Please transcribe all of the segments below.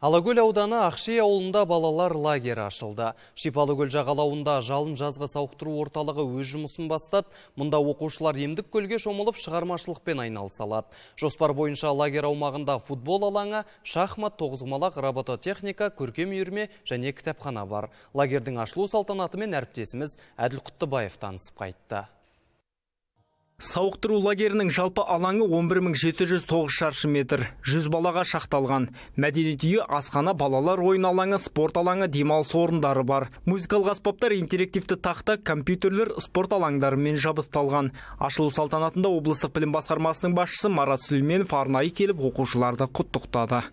Алакөл ауданы Ақши ауылында балалар лагері ашылды. Шипалыкөл жағалауында жалын жазғы сауықтыру орталығы өз жұмысын бастады. Мұнда оқушылар емдік көлге шомылып шығармашылықпен айналысалады. Жоспар бойынша лагер аумағында футбол алаңы, шахмат, тоғызқұмалақ, робототехника, көркем үйірме және кітапхана бар. Лагердің ашылу салтанатымен әріптесіміз Әділ Құттыбаев танысып қайтты. Сауықтыру лагерінің жалпы алаңы 11709 шаршы метр, 100 балаға шақталған. Мәдениет үйі, асхана, балалар ойын алаңы, спорт алаңы, демалыс орындары бар. Музыкалық аспаптар, интерактивті тақта, компьютерлер, спорт алаңдарымен жабдықталған. Ашылу салтанатында облыстық білім басқармасының басшысы Марат Сүлейменов арнайы келіп оқушыларды құттықтады.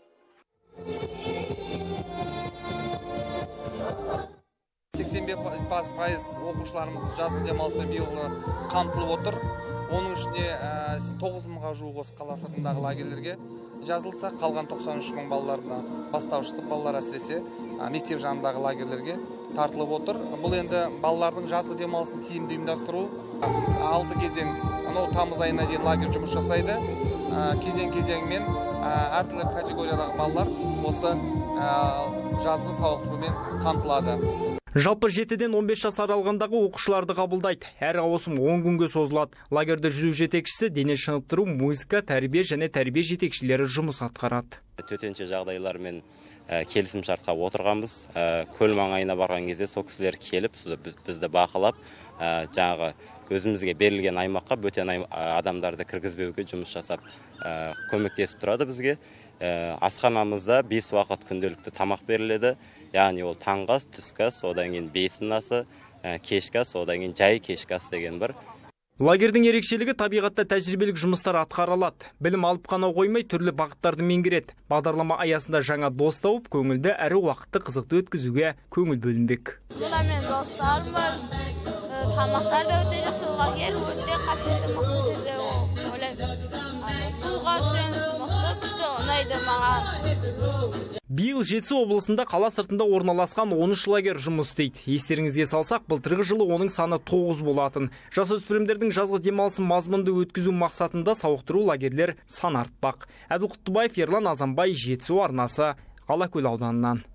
85% оқушыларымыз жазғы демалыспен биыл қамтылып отыр. Оның ішінде 9 мыңға жуық осы қала сыртындағы лагерлерге жазылса, қалған 93 мың балаларына бастауыш сынып балалар әсіресе мектеп жанындағы лагерлерге тартылып отыр. Бұл енді балалардың жазғы демалысын тиімді ұйымдастыру. 6 кезең, тамыз айына дейін лагер жұмыс жасайды. Кезең-кезеңмен әртүрлі категориядағы балалар осы жазғы сауықтырумен қамтылады. Жалпы 7-ден 15 жас аралығындағы оқушыларды қабылдайды. Әр ауысым 10 күнге созылады. Лагерді жүзу жетекшісі, дене шынықтыру, музыка, тәрбие және тәрбие жетекшілері жұмыс атқарады. Төтенше жағдайлармен келісім шартқа отырғанбыз. Көл маңайына барған кезде сол кісілер келіп, бізді бақылап, жаңағы өзімізге берілген аймаққа бөтен адамдарды кіргізбеуге жұмыс жасап көмектесіп тұрады бізге. Асханамызда 5 уақыт күнделікті тамақ беріледі. Яғни ол таңғы ас, түскі ас, одан кейін бесін асы, кешкі ас, одан кейін жай кешкі ас деген бір. Лагердің ерекшелігі табиғатта тәжірибелік жұмыстар атқарылады. Білім алып қана қоймай, түрлі бағыттарды меңгереді. Бағдарлама аясында жаңа дос тауып, көңілді әрі уақытты қызықты өткізуге көңіл бөлінбек. Мұнда мен достарым бар. Тамақтар да өте жақсы, лагер өте қасиетті мықты жерде ойлаймын. Суға түсеміз, мықты күшті ұнайды маған. Биыл Жетісу облысында қала сыртында орналасқан 13 лагер жұмыс істейді. Естеріңізге салсақ, былтырғы жылы оның саны 9 болатын. Жасөспірімдердің жазғы демалысын мазмұнды өткізу мақсатында сауықтыру лагерлер сан артпақ. Әділ Құттыбаев, Ерлан Азанбай, Жетісу арнасы, Алакөл ауданынан.